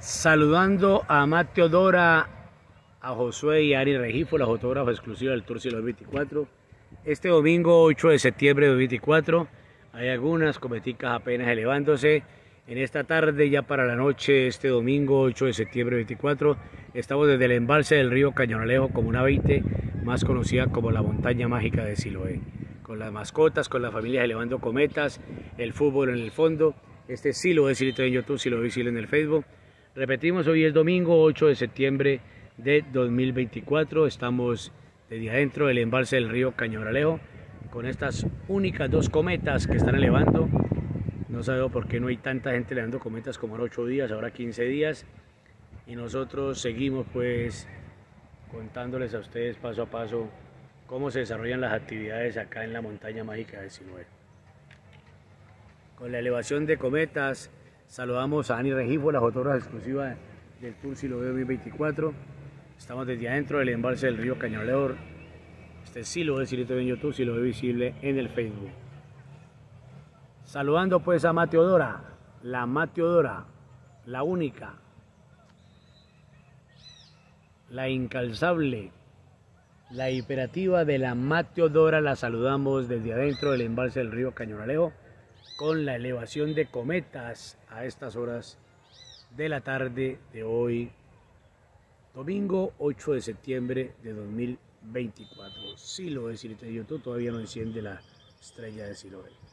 Saludando a Mateo Dora, a Josué y a Ari Regifo, la fotógrafa exclusiva del Tour Siloé 24. Este domingo 8 de septiembre de 2024 hay algunas cometicas apenas elevándose. En esta tarde, ya para la noche, este domingo 8 de septiembre de 2024, estamos desde el embalse del río Cañonalejo, Comuna 20, más conocida como la montaña mágica de Siloé. Con las mascotas, con las familias elevando cometas, el fútbol en el fondo. Este sí lo es en YouTube, sí lo es en el Facebook. Repetimos, hoy es domingo 8 de septiembre de 2024. Estamos desde adentro del embalse del río Cañonalejo con estas únicas dos cometas que están elevando. No sabemos por qué no hay tanta gente elevando cometas como en 8 días, ahora 15 días. Y nosotros seguimos pues contándoles a ustedes paso a paso cómo se desarrollan las actividades acá en la montaña mágica de Siloé. Con la elevación de cometas, saludamos a Ani Regifo, la fotógrafa exclusiva del Tour Siloé 2024. Estamos desde adentro del embalse del río Cañonalejo. Este sí lo es en YouTube, sí lo es visible en el Facebook. Saludando pues a Mateo Dora, la única, la incalzable, la hiperactiva de la Mateo Dora. La saludamos desde adentro del embalse del río Cañonalejo con la elevación de cometas a estas horas de la tarde de hoy, domingo 8 de septiembre de 2024. Sí lo es en YouTube, todavía no enciende la estrella de Siloé.